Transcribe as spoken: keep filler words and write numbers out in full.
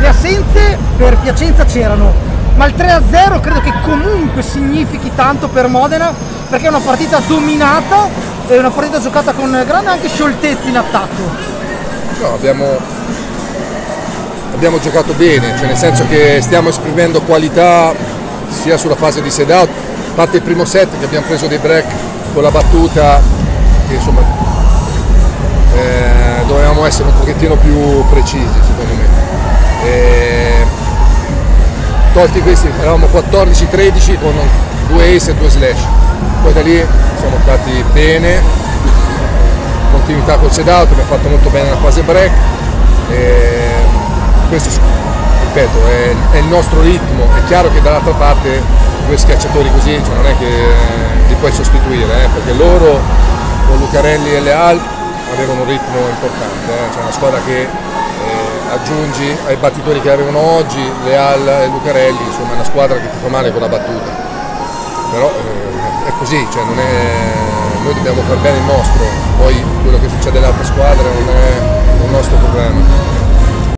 le assenze per Piacenza c'erano, ma il tre a zero credo che comunque significhi tanto per Modena, perché è una partita dominata e una partita giocata con grande anche scioltezza in attacco. No, abbiamo, abbiamo giocato bene, cioè nel senso che stiamo esprimendo qualità sia sulla fase di set out, a parte il primo set che abbiamo preso dei break con la battuta, che insomma eh, dovevamo essere un pochettino più precisi secondo me. E, tolti questi eravamo quattordici tredici con due ace e due slash, poi da lì siamo stati bene, continuità col set out, abbiamo fatto molto bene la fase break e questo ripeto è, è il nostro ritmo. È chiaro che dall'altra parte due schiacciatori così cioè non è che li puoi sostituire eh, perché loro con Lucarelli e Leal avevano un ritmo importante, eh, c'è una squadra che eh, aggiungi ai battitori che avevano oggi, Leal e Lucarelli, insomma è una squadra che ti fa male con la battuta, però eh, è così, cioè non è, noi dobbiamo far bene il nostro, poi quello che